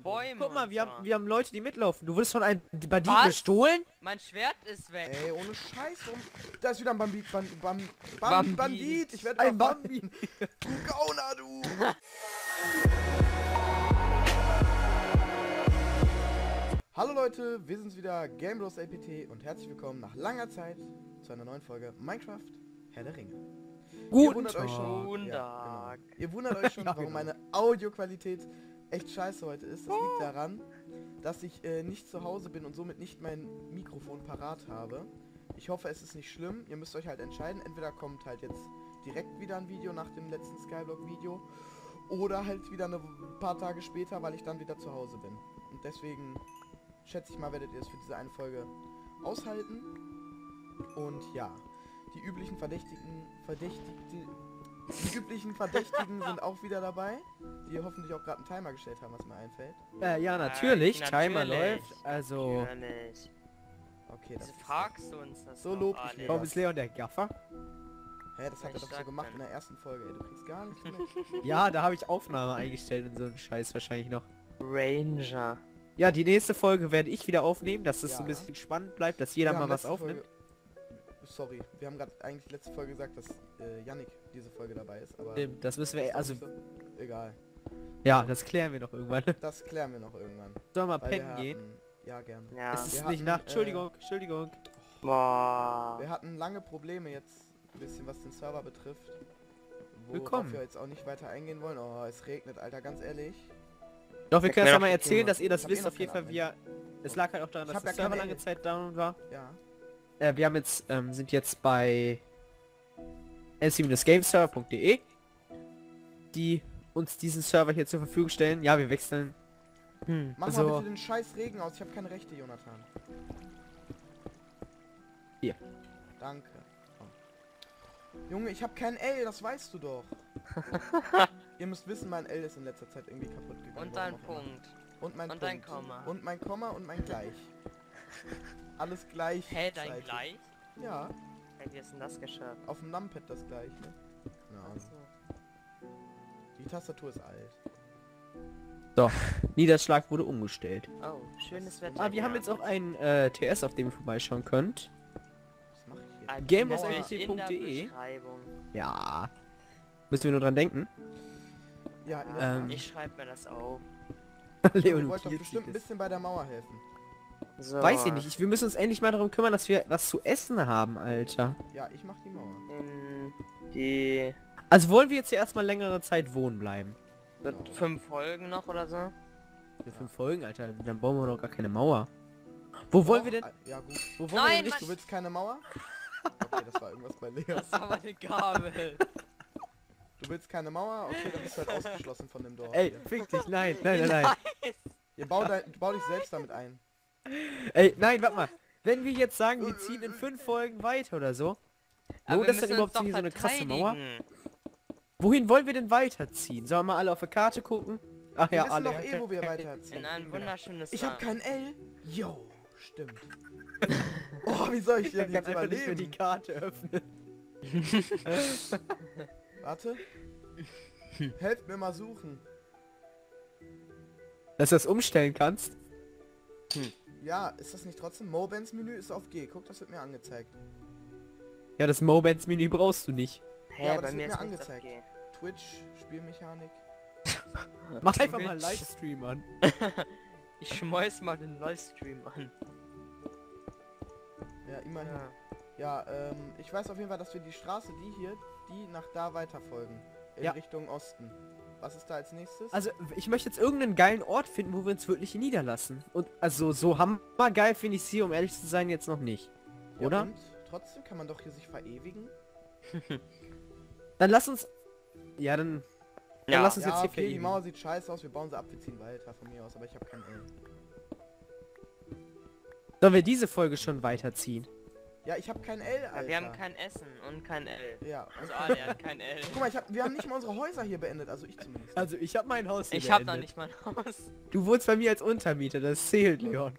Bäume. Guck mal, und wir haben Leute, die mitlaufen. Du wurdest von einem Banditen Was? gestohlen? Mein Schwert ist weg. Ey, ohne Scheiß. Da ist wieder ein Bandit. Bandit. Bandit. Ich werde Ein Bambi. Du Gauner, du. Hallo Leute, wir sind's wieder, Gamebros LPT und herzlich willkommen nach langer Zeit zu einer neuen Folge Minecraft Herr der Ringe. Guten Euch schon, Guten ja, Tag. genau. Ihr wundert euch schon, Ja, warum genau. meine Audioqualität echt scheiße heute ist. Das liegt daran, dass ich nicht zu Hause bin und somit nicht mein Mikrofon parat habe. Ich hoffe, es ist nicht schlimm. Ihr müsst euch halt entscheiden. Entweder kommt halt jetzt direkt wieder ein Video nach dem letzten Skyblock-Video oder halt wieder ein paar Tage später, weil ich dann wieder zu Hause bin. Und deswegen schätze ich mal, werdet ihr es für diese eine Folge aushalten. Und ja, die üblichen Verdächtigen sind auch wieder dabei, die hoffentlich auch gerade einen Timer gestellt haben, was mir einfällt. Ja, natürlich. Timer natürlich. läuft. Also, Natürlich. Okay, das Wieso ist... fragst du uns das So doch lob ich alles? mir warum ist Leon der Gaffer? Hä, das hat er Ich doch so sag gemacht dann. in der ersten Folge, ey. Du kriegst gar nichts mit. Ja, da habe ich Aufnahme eingestellt und so einen Scheiß wahrscheinlich noch. Ranger. Ja, die nächste Folge werde ich wieder aufnehmen, dass es so ein Ja. bisschen spannend bleibt, dass jeder Wir mal haben was letzte aufnimmt. Sorry, wir haben gerade eigentlich letzte Folge gesagt, dass Yannick diese Folge dabei ist, aber... Das müssen wir, also, Egal. ja, das klären wir noch irgendwann. Das klären wir noch irgendwann. Sollen wir mal Weil wir pennen gehen? hatten- Ja, gerne. Ja. Es ist Wir nicht hatten, Nacht. Entschuldigung. Boah. Wir hatten lange Probleme jetzt, ein bisschen was den Server betrifft. Willkommen. Worauf wir jetzt auch nicht weiter eingehen wollen. Oh, es regnet, Alter, ganz ehrlich. Doch, wir Sag können mir es ja doch mal die erzählen, Themen. dass ihr das Ich hab eh wisst. noch Auf jeden keinen Fall, es lag halt auch daran, Ich dass hab der ja Server keine lange Ahnung. Zeit down war. Ja. Wir haben jetzt, sind jetzt bei s-gameserver.de, die uns diesen Server hier zur Verfügung stellen. Ja, wir wechseln. Mach Also- mal bitte den scheiß Regen aus, ich habe keine Rechte, Jonathan. Hier. Danke. Komm. Junge, ich habe kein L, das weißt du doch. Ihr müsst wissen, mein L ist in letzter Zeit irgendwie kaputt gegangen. Und dein warum auch immer. Punkt. Und mein Und Punkt. dein Komma. Und mein Komma und mein Gleich. Alles gleich. Hä, dein Gleich? Ja, Hey, wie ist denn das geschafft? auf dem Numpad das gleiche. Ja, Achso. die Tastatur ist alt. So, Niederschlag wurde umgestellt. Oh, schönes Wetter. Ah, wir haben jetzt auch einen TS, auf dem ihr vorbeischauen könnt. Was mache ich hier? Ein Gamebros.de. in der Beschreibung. Ja. Müssen wir nur dran denken. Ja, in der Tat. Ich schreibe mir das auf. Leo Ihr wollt doch notiert bestimmt ein sich das. bisschen bei der Mauer helfen. So. Weiß ich nicht. Wir müssen uns endlich mal darum kümmern, dass wir was zu essen haben, Alter. Ja, ich mach die Mauer. In die Also wollen wir jetzt hier erstmal längere Zeit wohnen bleiben? wird 5 Folgen noch oder so. Für 5 Folgen, Alter. Dann bauen wir doch gar keine Mauer. Wo wollen wir denn? Ja gut. Wo wollen Nein, wir denn Mann. Du willst keine Mauer? Okay, das war irgendwas bei Lea. Das war meine Gabel. Du willst keine Mauer? Okay, dann bist du halt ausgeschlossen von dem Dorf. Ey, hier. fick dich, nein. Bau dich selbst damit ein. Ey, nein, warte mal. Wenn wir jetzt sagen, wir ziehen in 5 Folgen weiter oder so, Aber lohnt wir das denn müssen uns überhaupt so doch hier so eine krasse Mauer? verteidigen. Wohin wollen wir denn weiterziehen? Sollen wir mal alle auf der Karte gucken? Ach Wir ja, wissen alle. doch eh, wo wir weiterziehen. In ein wunderschönes Ich hab Land. kein L. Yo, stimmt. Oh, wie soll ich Ich denn kann jetzt einfach nicht mehr die überleben? Karte öffnen. Warte. Helft mir mal suchen. Dass du das umstellen kannst? Ja, ist das nicht trotzdem? Mobans Menü ist auf G. Guck, das wird mir angezeigt. Ja, das Moments Menü brauchst du nicht. Hä, Ja, aber bei das mir wird ist mir nichts angezeigt. okay. Twitch, Spielmechanik. Mach einfach mal Twitch. Livestream an. Ich schmeiß mal den Livestream an. Ja, immerhin. Ja. Ja, ich weiß auf jeden Fall, dass wir die Straße, die nach da weiter folgen. In Ja. Richtung Osten. Was ist da als nächstes? Also, ich möchte jetzt irgendeinen geilen Ort finden, wo wir uns wirklich niederlassen. Und also, so hammergeil finde ich sie, um ehrlich zu sein, jetzt noch nicht. Ja, Oder? und trotzdem kann man doch hier sich verewigen. Dann lass uns... Ja, dann Ja, lass uns Ja, jetzt hier okay, die verewigen. Mauer sieht scheiße aus, wir bauen sie ab, wir ziehen weiter von mir aus, aber ich habe kein L. Sollen wir diese Folge schon weiterziehen? Ja, ich habe kein L, Alter. Ja, wir haben kein Essen und kein L. Ja. Also Ali hat kein L. Guck mal, wir haben nicht mal unsere Häuser hier beendet, also ich zumindest. Also, ich habe mein Haus hier Ich hab noch beendet. nicht mal ein Haus. Du wohnst bei mir als Untermieter, das zählt, Leon.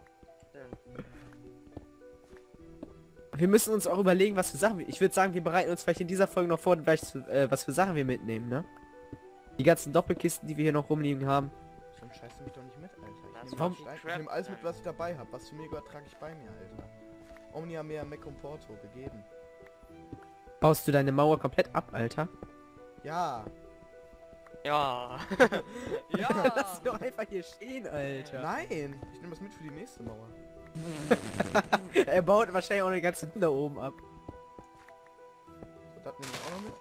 Wir müssen uns auch überlegen, was für Sachen... Ich würde sagen, wir bereiten uns vielleicht in dieser Folge noch vor, was für Sachen wir mitnehmen, ne? Die ganzen Doppelkisten, die wir hier noch rumliegen haben. Dann scheißt du mich doch nicht mit, Alter. Das Ich war nehme die Crap nehm alles mit, sein. was ich dabei habe. Was zu mir gehört, trage ich bei mir, Alter. Omnia mea mecum porto, gegeben. Baust du deine Mauer komplett ab, Alter? Ja. Ja. Lass sie doch einfach hier stehen, Alter. Nein, ich nehme das mit für die nächste Mauer. Er baut wahrscheinlich auch eine ganze da oben ab. So, das nehme ich auch noch mit.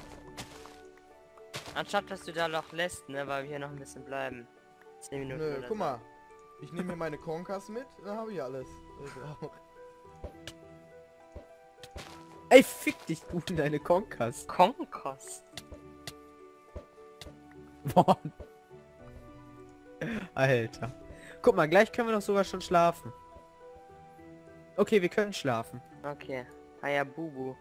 Anstatt dass du da Loch lässt, ne, weil wir hier noch ein bisschen bleiben. 10 Minuten. Nö, oder guck so. mal. Ich nehme mir meine Konkas mit, dann habe ich alles. Ey, fick dich, du in deine Konkas. Konkos. Boah. Alter. Guck mal, gleich können wir doch sogar schon schlafen. Okay, wir können schlafen. Okay. Hayabubu.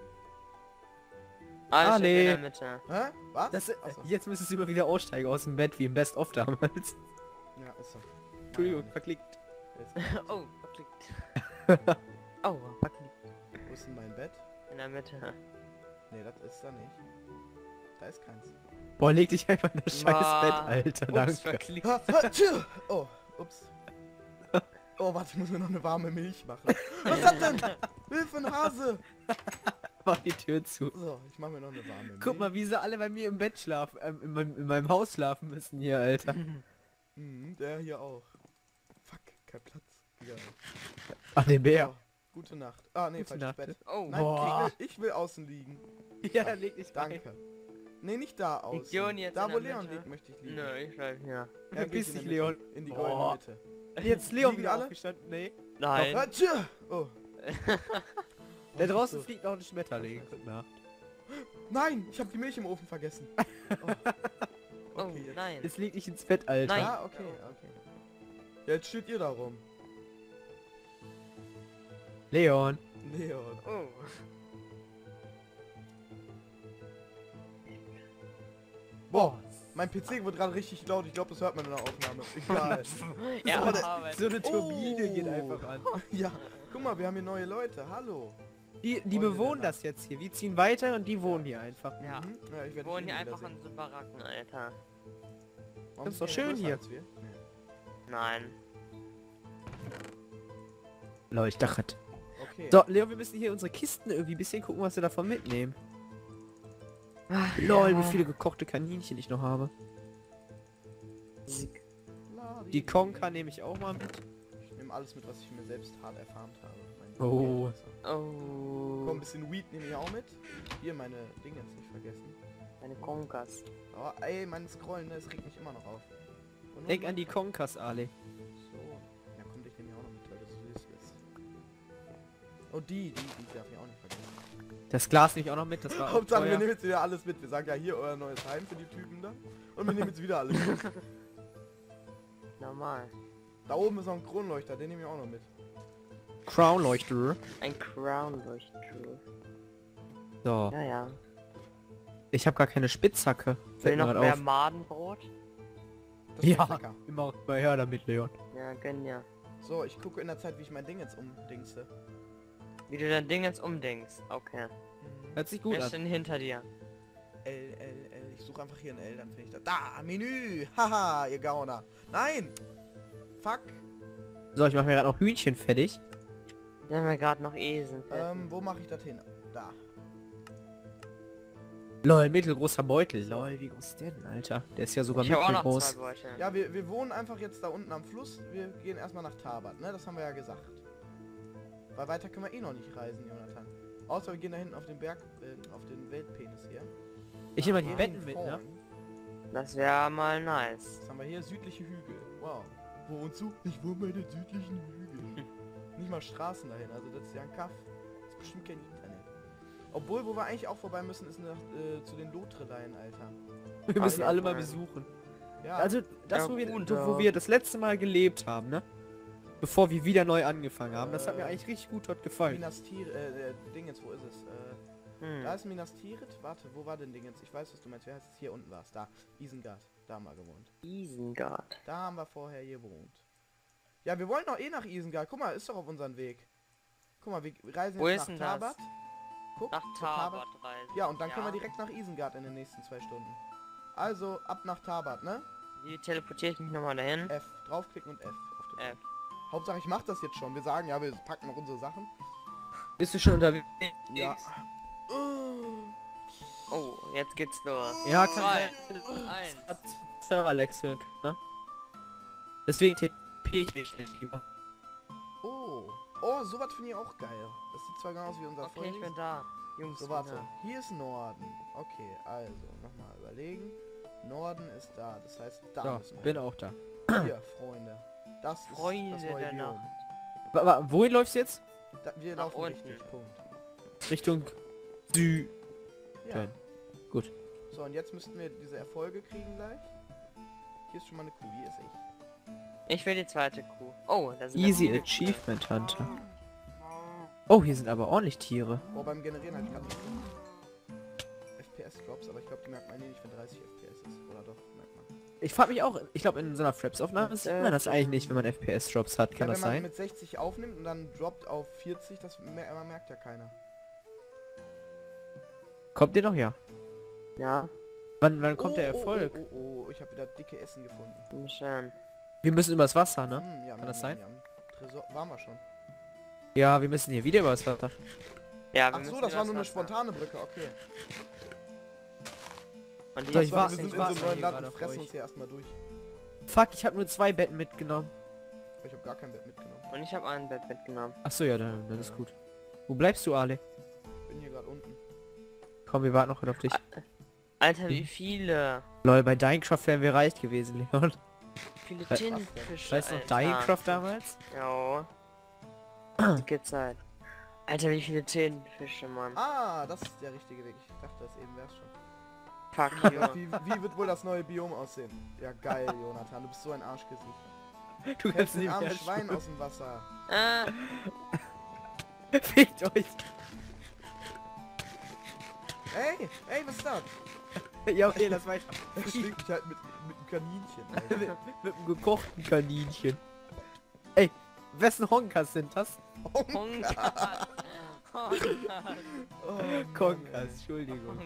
Alles Ale. in der Mitte. Hä? Was? Das, jetzt müsstest du immer wieder aussteigen aus dem Bett, wie im Best of damals. Ja, ist so. Entschuldigung, verklickt. Jetzt, Oh, verklickt. Oh, verklickt. wo ist denn mein Bett? In der Mitte. Nee, das ist da nicht. Da ist keins. Boah, leg dich einfach in das scheiß Boah. Bett, Alter, Ups, danke. verklickt. Ha, ha, tschö. Oh, ups. Oh, warte, ich muss mir noch eine warme Milch machen. Was ist das denn? Hilfe, ein Hase! Mach die Tür zu. So, ich mache mir noch eine warme Milch. Guck mal, wie sie alle bei mir im Bett schlafen, in meinem Haus schlafen müssen hier, Alter. Mhm, der hier auch. Fuck, kein Platz. Egal. Ach, den Bär. So, gute Nacht. Ah, nee, Gute falsches Nacht. Bett. Oh, Nein, Boah. ich will außen liegen. Ja, dann leg dich rein. Danke. Nee, nicht da außen. Leon jetzt Da, in wo der Leon Mitte? liegt, möchte ich liegen. nö, ich bleib hier. Ja, Verpiss geh ich in dich, der Leon. Mitte. In die Boah. goldene Mitte. Jetzt Leon Liegen wieder alle? aufgestanden, nee. Nein. Ah, tschö. Oh. Da draußen So. fliegt noch ein Schmetterling. Gute Nacht. Nein, ich habe die Milch im Ofen vergessen. Oh, Okay, jetzt. nein. Jetzt leg dich ins Bett, Alter. Nein. Ah, okay, okay. Jetzt steht ihr da rum. Leon. Leon. Oh. Boah, mein PC wird gerade richtig laut. Ich glaube, das hört man in der Aufnahme. Egal. Ja, So, aber So eine Turbine Oh. geht einfach an. Ja, guck mal, wir haben hier neue Leute. Hallo. Die Freunde bewohnen der das jetzt hier. Wir ziehen weiter und die wohnen hier einfach. Ja. Mhm. Ja, ich wir werde wohnen hier ihn einfach wiedersehen. in so Baracken, Alter. Warum Das ist doch sind die schön größer hier. als wir? Nee. Nein. Leuchtachet. Okay. So, Leon, wir müssen hier unsere Kisten irgendwie ein bisschen gucken, was wir davon mitnehmen. Lol, wie viele gekochte Kaninchen ich noch habe. Die Konka nehme ich auch mal mit. Ich nehme alles mit, was ich mir selbst hart erfarmt habe. Oh. Komm, ein Oh. bisschen Weed nehme ich auch mit. Hier meine Dinge jetzt nicht vergessen. Meine Konkas. Oh, ey, mein Scrollen, ne, es regt mich immer noch auf. Und Denk an die Konkas, Ale. So. Ja, komm, ich nehme ja auch noch mit, weil das süß ist. Oh, die darf ich auch nicht vergessen. Das Glas nehme ich auch noch mit, das war auch Hauptsache, wir teuer. nehmen jetzt wieder alles mit. Wir sagen ja hier euer neues Heim für die Typen da. Und wir nehmen jetzt wieder alles mit. Normal. Da oben ist noch ein Kronleuchter, den nehme ich auch noch mit. Crown-Leuchter. Ein Crown-Leuchter. So. Ja, ja. Ich habe gar keine Spitzhacke. Will Fällt mir noch grad mehr auf. Madenbrot? Das ist Ja, lecker. immer mal her damit, Leon. Ja, gönn ja. So, ich gucke in der Zeit, wie ich mein Ding jetzt umdingste. Wie du dein Ding jetzt umdenkst. Okay. Hört sich Wer gut ist an. denn hinter dir? L. Ich suche einfach hier ein L, dann finde ich das. Da, Menü. Haha, ihr Gauner. Nein. Fuck. So, ich mache mir gerade noch Hühnchen fertig. Wir haben ja gerade noch Esen. Wo mache ich das hin? Da. Lol, mittelgroßer Beutel. Lol, wie groß ist der denn, Alter? Der ist ja sogar Ich habe auch noch mittelgroß. 2 Beutel. Ja, wir wohnen einfach jetzt da unten am Fluss. Wir gehen erstmal nach Tabat, ne? Das haben wir ja gesagt. Weil weiter können wir eh noch nicht reisen, Jonathan. Außer wir gehen da hinten auf den Berg, auf den Weltpenis hier. Ich nehme mal die Ja. Betten mit, ne? Das wäre mal nice. Was haben wir hier? Südliche Hügel. Wow. Wohnst du? Ich wohne bei den südlichen Hügeln. Nicht mal Straßen dahin, also das ist ja ein Kaff. Das ist bestimmt kein Internet. Obwohl, wo wir eigentlich auch vorbei müssen, ist zu den Lotreleien, Alter. Wir müssen ja, alle mal voll. besuchen. Ja, Also, das, Ja, wo, wir, gut, wo ja. wir das letzte Mal gelebt haben, ne? Bevor wir wieder neu angefangen haben. Das hat mir eigentlich richtig gut dort gefallen. Minas Tirith, Dingens, wo ist es? Da ist Minas Tirith. Warte, wo war denn Dingens? Ich weiß, was du meinst. Wer heißt es? Hier unten war es. Da. Isengard. Da haben wir gewohnt. Isengard. Da haben wir vorher gewohnt. Ja, wir wollen doch eh nach Isengard. Guck mal, ist doch auf unserem Weg. Guck mal, wir reisen Wo jetzt ist denn nach das? Tabat. Guck, Nach zu Tabat reisen. Ja, und dann können wir direkt nach Isengard in den nächsten 2 Stunden. Also, ab nach Tabat, ne? Wie teleportiere ich mich nochmal dahin? F. Draufklicken und F. Auf den F. Hauptsache ich mache das jetzt schon. Wir sagen, ja, wir packen noch unsere Sachen. Bist du schon unterwegs? Ja. Oh, jetzt geht's los. Ja, kann 3, sein. 1. Server wechselt, ne? Deswegen TP ich mich nicht lieber. Oh. Oh, sowas finde ich auch geil. Das sieht zwar genau aus wie unser Okay, ich bin Freund. da. Jungs, So, ich bin warte. da. Hier ist Norden. Okay, also, nochmal überlegen. Norden ist da. Das heißt, da So, müssen wir bin hin. auch da. Hier, Freunde. Das ist Freunde das neue der Biom. Nacht. Wohin läufst du jetzt? Da, wir Nach laufen unten. richtig. Punkt. Richtung Süden. Ja. Gut. So, und jetzt müssten wir diese Erfolge kriegen gleich. Hier ist schon mal eine Kuh. Hier ist ich. Ich will die zweite Kuh. Oh, da sind Easy viele Achievement Hunter. Oh, hier sind aber ordentlich Tiere. Oh, beim Generieren halt gerade FPS-Drops, aber ich glaube, die merkt man nicht, wenn 30 FPS ist. Oder doch, merkt man. Ich frage mich auch, ich glaube in so einer Fraps-Aufnahme sieht man das eigentlich nicht, wenn man FPS-Drops hat. Kann ja, das wenn man sein? mit 60 aufnimmt und dann droppt auf 40, das merkt ja keiner. Kommt ihr noch? Ja. Ja, Wann kommt der Oh, Erfolg? Oh, ich habe wieder dicke Essen gefunden. schön. Wir müssen übers Wasser, ne? Ja, Kann das sein? Tresor, waren wir schon. Ja, wir müssen hier wieder übers Wasser. Ja, wir Ach so, müssen das war übers nur eine Wasser. spontane Brücke, okay. Und die Soll ist ich So, warten? wir sind Ich in so einem warte neuen hier Land gerade und auf fressen euch. uns hier erstmal durch. Fuck, ich habe nur 2 Betten mitgenommen. Ich habe gar kein Bett mitgenommen. Und ich habe ein Bett mitgenommen. Ach so, ja, dann ist gut. Wo bleibst du, Ale? Bin hier gerade unten. Komm, wir warten noch auf dich. Alter, wie viele? Lol, bei Minecraft wären wir reich gewesen, Leon. Wie viele Was Tintenfische, Weißt du noch Alter. Minecraft damals? Ja. Dicke Zeit. Alter, wie viele Tintenfische, Mann. Ah, das ist der richtige Weg. Ich dachte, das eben wär's schon. Fuck you. Wie wird wohl das neue Biom aussehen? Ja, geil, Jonathan. Du bist so ein Arschgesicht. Du Hältst kannst den nicht armen mehr Schwein aus dem Wasser. Fickt euch. Ey, was ist das? Ja, okay, das war ich. Er schlägt mich halt mit einem Kaninchen. Alter. Mit einem gekochten Kaninchen. Ey, wessen Honkas sind das? Honkas. Honkas. Oh, Mann, Konkas, ey. Entschuldigung.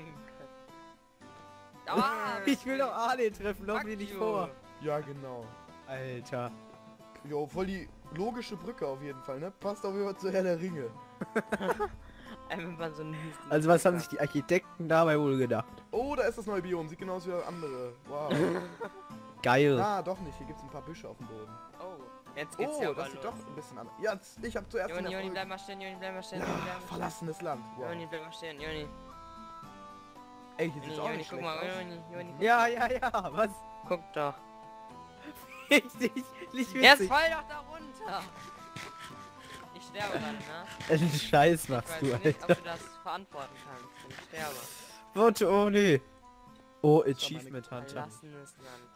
Ah, Ich will doch Ale treffen, lauf mir nicht vor. Ja, genau. Alter. Jo, voll die logische Brücke auf jeden Fall, ne? Passt auf jeden Fall zu Herr der Ringe. Einfach mal so ein Hüsten. Also was haben sich die Architekten dabei wohl gedacht? Oh, da ist das neue Biom. Sieht genau aus wie das andere. Wow. Geil. Ah, doch nicht. Hier gibt's ein paar Büsche auf dem Boden. Oh, jetzt geht's Oh, ja das aber sieht los. doch ein bisschen anders. Ja, ich hab zuerst Joni, den Joni, Erfolg. bleib mal stehen, Joni, bleib mal stehen, Ja, Joni, bleib mal stehen. verlassenes Land. Wow. Joni, bleib mal stehen, Joni. Ey, hier sieht's Joni, auch Joni, nicht guck schlecht mal, aus. Joni, Joni, guck Ja, mal. ja, was? Guck doch. Richtig, nicht Jetzt witzig. fall doch da runter! Ich sterbe dann, ne? Einen Scheiß Ich machst weiß du, nicht, ob Alter. du das verantworten kannst, wenn ich sterbe. Warte, oh nee. Oh, meine Achievement Hunter. Verlassenes Land.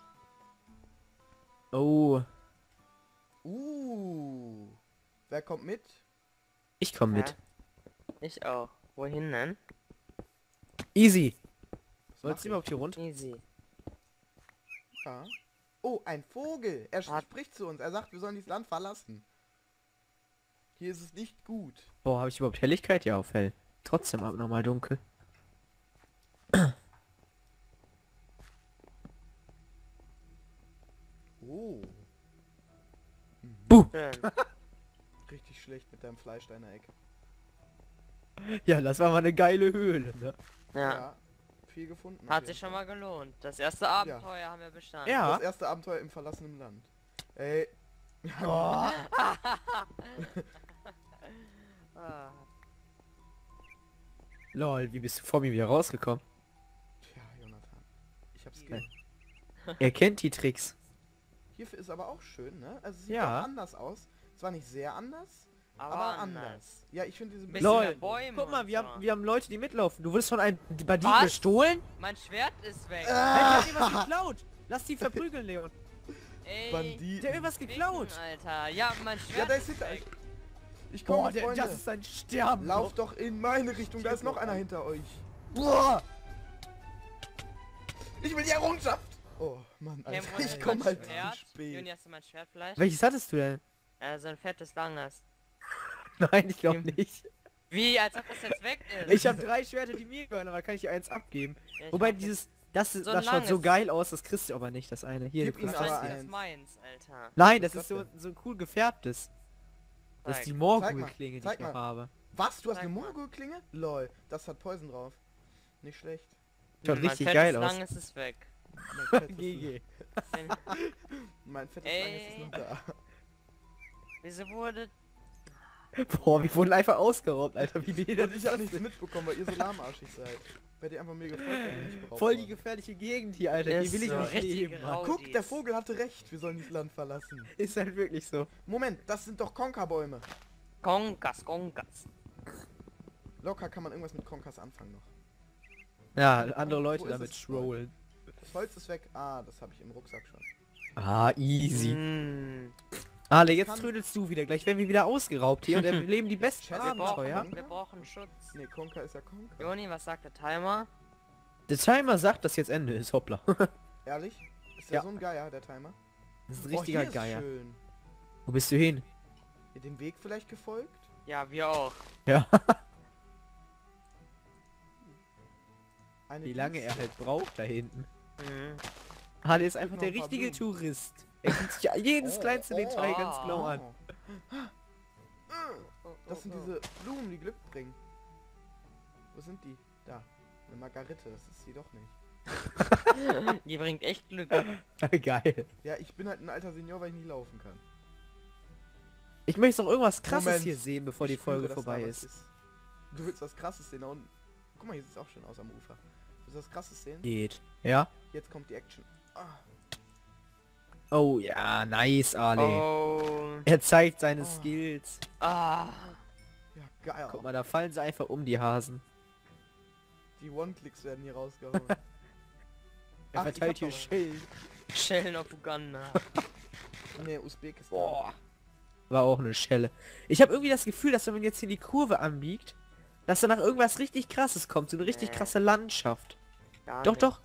Oh, Wer kommt mit? ich komm mit. Hä? Ich auch. Wohin denn? Easy. Was Wolltest du mach überhaupt hier runter? Easy. ich? Ja. Oh, ein Vogel. Er Hat- spricht zu uns. Er sagt, wir sollen dieses Land verlassen. Hier ist es nicht gut. Boah, habe ich überhaupt Helligkeit? Ja, auf hell. Trotzdem abnormal dunkel. Oh. Buh. Schön. Richtig schlecht mit deinem Fleischsteiner-Eck. Ja, das war mal eine geile Höhle, ne? Ja. Viel gefunden. Hat auf sich jeden schon mal gelohnt. Das erste Abenteuer haben wir bestanden. Fall. Ja. Das erste Abenteuer im verlassenen Land. Ey. Oh. Ah. Lol, wie bist du vor mir wieder rausgekommen? Tja, Jonathan. Ich hab's Ja. gern. Er kennt die Tricks. Hierfür ist aber auch schön, ne? Also es sieht Ja. auch anders aus. Zwar nicht sehr anders, Aber, aber anders. anders. Ja, ich finde diese Bisschen Lol. mehr Bäume Guck mal, und wir so. haben Leute, die mitlaufen. Du wurdest von einem Banditen Was? gestohlen? Mein Schwert ist weg. Hey, der hat dir was geklaut. Lass die verprügeln, Leon. Ey. Banditen. Der hat irgendwas geklaut. Ficken, Alter. Ja, mein Schwert Ja, da ist ist hinter weg. Ich Boah, komme, Freunde. das ist ein Sterben. Lauf doch in meine Richtung, da ist noch einer hinter euch. Boah. Ich will die Errungenschaft! Oh, Mann, Hey, Alter, wo ist ich mein komme halt Schwert? zu spät. Juni, hast du mein Schwert vielleicht? Welches hattest du denn? So ein fettes, langes. Nein, ich glaube nicht. Wie, als ob das jetzt weg ist? Ich habe 3 Schwerter, die mir gehören, aber kann ich dir eins abgeben. Ja, ich Wobei hab dieses Das So schaut lang so ist- geil aus, das kriegst du aber nicht, das eine. Hier, Gib du ihm kriegst aber das Das hier. ein. ist meins, Alter. Nein, das Was ist ist so, das so cool gefärbtes. Das ist Zeig. die Zeig Morgul-Klinge, mal, die zeig ich noch mal. habe. Was? Du hast Zeig eine mal. Morgul-Klinge? Lol, das hat Poison drauf. Nicht schlecht. Schaut Mein richtig Fett geil ist aus. lang, ist es weg. Mein fettes, GG. mein fettes Ey. Lang ist noch da. Wieso wurde... Boah, wir wurden einfach ausgeraubt, Alter. Wie behindert Und ist ich hab das nichts denn? mitbekommen, weil ihr so lahmarschig seid. Werdet ihr einfach mir gefolgt, wenn ihr nicht beraubt Voll die worden. gefährliche Gegend hier, Alter. Hier Ist will ich so, nicht richtige leben. Rau- Guck, der Audis. Vogel hatte recht, wir sollen dieses Land verlassen. Ist halt wirklich so. Moment, das sind doch Konka-Bäume. Konkas, Konkas. Locker kann man irgendwas mit Konkas anfangen noch. Ja, andere Wo Leute ist damit es? trollen. Das Holz ist weg. Ah, das habe ich im Rucksack schon. Ah, easy. Mm. Ale, jetzt Kann- trödelst du wieder. Gleich werden wir wieder ausgeraubt hier und wir leben die besten Chat, Wir brauchen, Abenteuer. wir brauchen Schutz. Nee, Konka ist ja Konka. Joni, was sagt der Timer? Der Timer sagt, dass jetzt Ende ist. Hoppla. Ehrlich? Ist der Ja. so ein Geier, der Timer? Das ist ein Oh, richtiger hier ist Geier. schön. Wo bist du hin? Ihr dem Weg vielleicht gefolgt? Ja, wir auch. Ja. Eine Wie lange er Dienste. halt braucht da hinten. Mhm. Ale ist einfach noch der ein paar richtige Blumen. Tourist. Er guckt sich jedes kleinste Detail ganz oh. genau an. Das sind diese Blumen, die Glück bringen. Wo sind die? Da. Eine Margarite, das ist sie doch nicht. Die bringt echt Glück. Geil. Ja, ich bin halt ein alter Senior, weil ich nie laufen kann. Ich möchte noch irgendwas krasses Moment. hier sehen, bevor die Ich spüre, Folge dass da vorbei was ist. Du willst was krasses sehen da unten. Guck mal, hier sieht es auch schön aus am Ufer. Willst du was krasses sehen? Geht. Ja? Jetzt kommt die Action. Ah, Oh ja, nice, Ale. Oh. Er zeigt seine Oh. Skills. Ah. ja, geil. Guck mal, da fallen sie einfach um, die Hasen. Die One-Clicks werden hier rausgehauen. Er Ach, ich verteilt hab hier noch was. Schellen. Schellen auf Uganda. Nee, Usbekistan. Boah. War auch eine Schelle. Ich habe irgendwie das Gefühl, dass wenn man jetzt hier die Kurve anbiegt, dass danach irgendwas richtig krasses kommt. So eine richtig Nee. krasse Landschaft. Gar Doch, nicht. doch.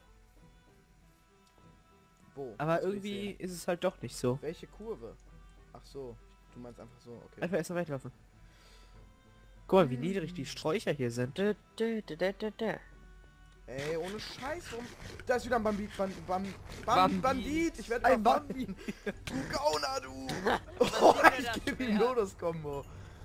Wo? Aber Das will ich irgendwie sehen. ist es halt doch nicht so. Welche Kurve? Ach so. Du meinst einfach so, okay. Einfach erst mal weiterlaufen. Guck mal, wie niedrig die Sträucher hier sind. Dö, dö, dö, dö, dö, dö. Ey, ohne Scheiß, warum? Da ist wieder ein Bambi. Bandit! Ich werde Ein Bambi! Du Gauner, du! Was Oh, sieht denn ich das gebe ihm schwer? Lotus-Kombo.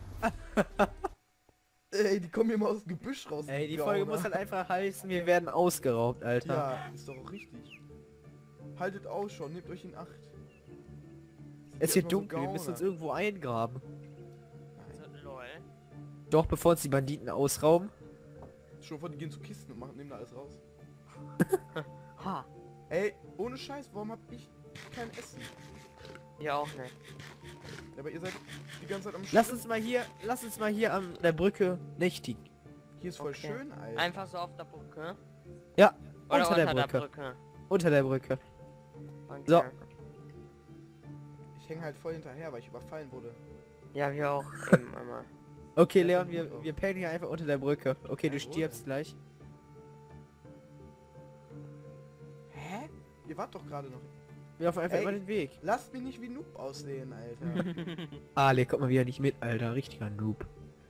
Ey, die kommen hier mal aus dem Gebüsch raus. Ey, die Gauner. Folge muss halt einfach heißen, wir werden ausgeraubt, Alter. Ja, ist doch auch richtig. Haltet Ausschau, nehmt euch in Acht. Es Seid wird erstmal so dunkel, wir müssen uns Gauner. irgendwo eingraben. So, lol. Doch, bevor uns die Banditen ausrauben. Schon vor, die gehen zu Kisten und nehmen da alles raus. Ha. Ey, ohne Scheiß, warum hab ich kein Essen? Ja, auch nicht. Ja, aber ihr seid die ganze Zeit am Lass uns mal hier an der Brücke nächtigen. Hier ist voll Okay. schön, Alter. Einfach so auf der Brücke. Ja, Oder unter der Brücke. Brücke. Unter der Brücke. Okay. So. Ich hänge halt voll hinterher, weil ich überfallen wurde. Ja, wir auch eben einmal. Okay, Ja, Leon, dann wir, gut auch. wir pennen hier einfach unter der Brücke. Okay, du Ja, wo stirbst denn? gleich. Hä? Ihr wart doch gerade noch. Wir laufen einfach Ey. immer den Weg. Lasst mich nicht wie Noob aussehen, Alter. Ale, kommt mal wieder nicht mit, Alter. Richtiger Noob.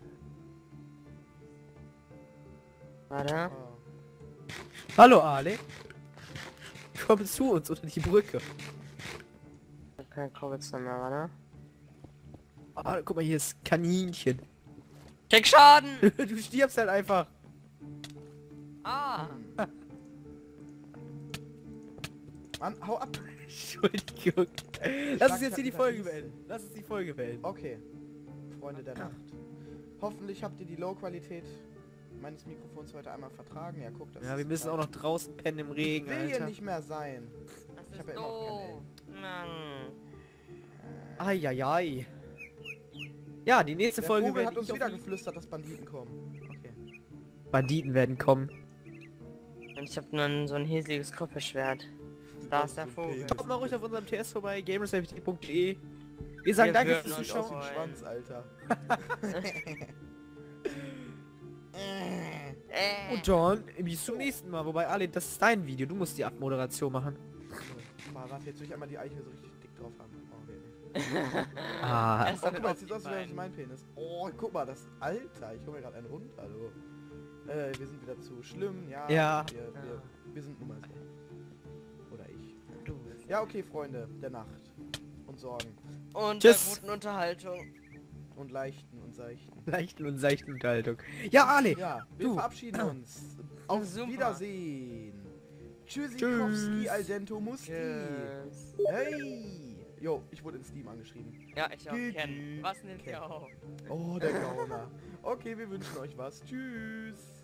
Warte. Oh. Hallo, Ale. Komm zu uns unter die Brücke. Kein Cobblestone mehr, warte. Ah, guck mal, hier ist Kaninchen. Check Schaden! Du stirbst halt einfach. Ah! Mann, hau ab! Entschuldigung. Lass sag, uns ich jetzt hier die hab Folge Liste. beenden. Lass uns die Folge beenden. Okay. Freunde der Nacht. Hoffentlich habt ihr die Low-Qualität meines Mikrofons heute einmal vertragen. Ja, guckt das. Ja, wir müssen auch noch draußen pennen im Regen, Ich will hier Alter. nicht mehr sein. Das Ich ist hab ja immer noch keine doof. Mann. Eieiei. Ja, die nächste Der Folge Vogel wird hat uns ich wieder auf- geflüstert, dass Banditen kommen. Okay. Banditen werden kommen. Und ich hab nur so ein hiesiges Kuppelschwert. Da ist der Vogel. Kommt mal ruhig auf unserem TS vorbei, gamersafety.de. Wir sagen Wir danke würden fürs uns Sieht aus auch wie ein Zuschauen. Schwanz, Alter. Und John, bis zum nächsten Mal. Wobei, Ale, das ist dein Video. Du musst die Abmoderation machen. Mal, warte, jetzt will ich einmal die Eichel so richtig dick drauf haben. Oh, okay. Ah. Erst Oh, damit guck mal, auf jetzt sieht's die aus wie Beine. mein Penis. Oh, guck mal, das Alter. Ich hol mir gerade einen runter, du. Wir sind wieder zu schlimm, ja. Ja. Wir sind nun mal so. Oder ich. Du bist. Ja, okay, Freunde der Nacht. Und Sorgen. Und Tschüss. der guten Unterhaltung. Und leichten und seichten. Leichten und seichten Unterhaltung. Ja, Ali. Ja, wir Du. verabschieden uns. Auf Super. Wiedersehen. Tschüssikowski, al dento musti. Tschüss. Hey. Jo, ich wurde in Steam angeschrieben. Ja, ich auch Geht. kennen. Was nimmt ihr auf? Oh, der Gauner. Okay, wir wünschen euch was. Tschüss.